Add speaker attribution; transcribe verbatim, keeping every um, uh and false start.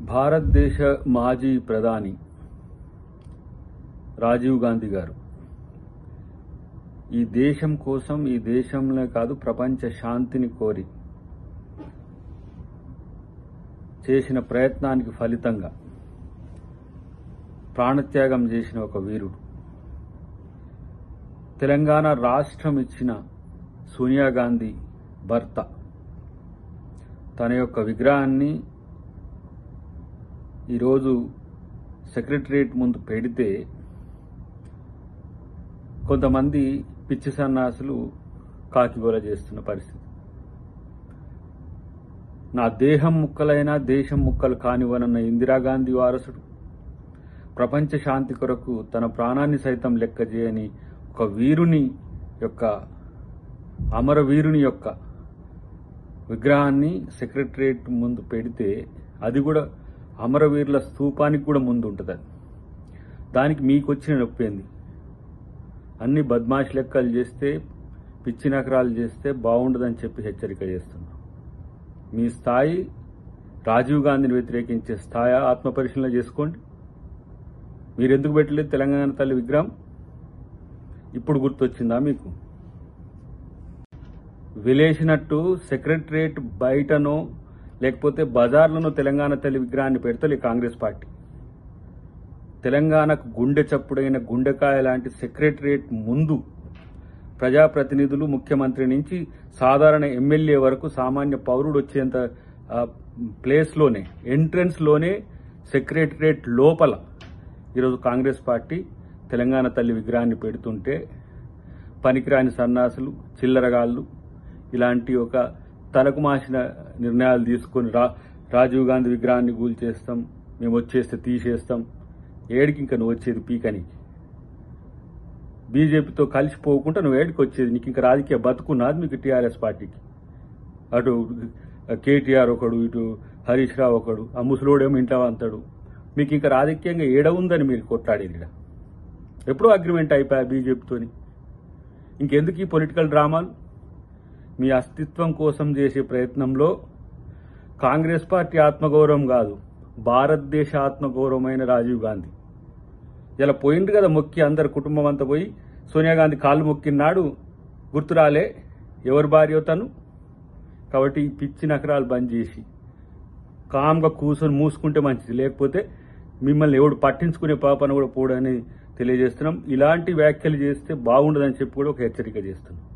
Speaker 1: భారతదేశ మాజీ ప్రధాని రాజీవ్ గాంధీ గారు ఈ దేశం కోసం, ఈ దేశంలో కాదు ప్రపంచ శాంతిని కోరి చేసిన ప్రయత్నానికి ఫలితంగా ప్రాణత్యాగం చేసిన ఒక వీరుడు. తెలంగాణ రాష్ట్రం ఇచ్చిన సోనియా గాంధీ భర్త తన యొక్క విగ్రహాన్ని ఈరోజు సెక్రటరియట్ ముందు పెడితే కొంతమంది పిచ్చి సన్నాసులు కాకిగోల చేస్తున్న పరిస్థితి. నా దేహం ముక్కలైనా దేశం ముక్కలు కానివనన్న ఇందిరాగాంధీ వారసుడు ప్రపంచ శాంతి కొరకు తన ప్రాణాన్ని సైతం లెక్క చేయని ఒక వీరుని యొక్క అమరవీరుని యొక్క విగ్రహాన్ని సెక్రటరియట్ ముందు పెడితే అది కూడా అమరవీరుల స్తూపానికి కూడా ముందు ఉంటుంది. దానికి మీకు వచ్చిన నొప్పేంది? అన్ని బద్మాష్ లెక్కలు చేస్తే, పిచ్చి నకరాలు చేస్తే బాగుండదని చెప్పి హెచ్చరిక చేస్తున్నా. మీ స్థాయి రాజీవ్ గాంధీని వ్యతిరేకించే స్థాయి ఆత్మపరిశీలన చేసుకోండి. మీరెందుకు పెట్టలేదు తెలంగాణ తల్లి విగ్రహం? ఇప్పుడు గుర్తొచ్చిందా మీకు? విలేసినట్టు సెక్రటరియట్ బయటనో లేకపోతే బజార్లను తెలంగాణ తల్లి విగ్రహాన్ని పెడతలే కాంగ్రెస్ పార్టీ. తెలంగాణకు గుండె చప్పుడైన గుండెకాయ లాంటి సెక్రటరియట్ ముందు ప్రజాప్రతినిధులు, ముఖ్యమంత్రి నుంచి సాధారణ ఎమ్మెల్యే వరకు సామాన్య పౌరుడు వచ్చేంత ప్లేస్లోనే, ఎంట్రన్స్లోనే సెక్రటరియట్ లోపల ఈరోజు కాంగ్రెస్ పార్టీ తెలంగాణ తల్లి విగ్రహాన్ని పెడుతుంటే పనికిరాని సన్నాసులు, చిల్లరగాళ్ళు ఇలాంటి ఒక తలకు మాసిన నిర్ణయాలు తీసుకొని రా రాజీవ్ గాంధీ విగ్రహాన్ని కూల్చేస్తాం, మేము వచ్చేస్తే తీసేస్తాం. ఏడికి ఇంకా నువ్వు వచ్చేది పీకనికి? బీజేపీతో కలిసిపోకుండా నువ్వు ఏడికి వచ్చేది? నీకు ఇంకా రాజకీయ బతుకున్నది మీకు టీఆర్ఎస్ పార్టీకి. అటు కేటీఆర్ ఒకడు, ఇటు హరీష్ రావు ఒకడు, ఆ ముసలోడేమో ఇంట్లో అంతాడు. మీకు ఇంకా రాజకీయంగా ఏడ ఉందని మీరు కొట్లాడేది? ఇక్కడ ఎప్పుడో అగ్రిమెంట్ అయిపోయా బీజేపీతోని. ఇంకెందుకు ఈ పొలిటికల్ డ్రామాలు? మీ అస్తిత్వం కోసం చేసే ప్రయత్నంలో కాంగ్రెస్ పార్టీ ఆత్మగౌరవం కాదు, భారతదేశ ఆత్మగౌరవమైన రాజీవ్ గాంధీ ఇలా పోయింది కదా మొక్కి, అందరు కుటుంబం అంతా పోయి సోనియా గాంధీ కాళ్ళు మొక్కినాడు గుర్తురాలే ఎవరి భార్య తను. కాబట్టి ఈ పిచ్చి నకరాలు బంద్ చేసి కామ్గా కూర్చొని మూసుకుంటే మంచిది, లేకపోతే మిమ్మల్ని ఎవడు పట్టించుకునే పాపన కూడా పోడని తెలియజేస్తున్నాం. ఇలాంటి వ్యాఖ్యలు చేస్తే బాగుండదని చెప్పి కూడా ఒక హెచ్చరిక చేస్తున్నాం.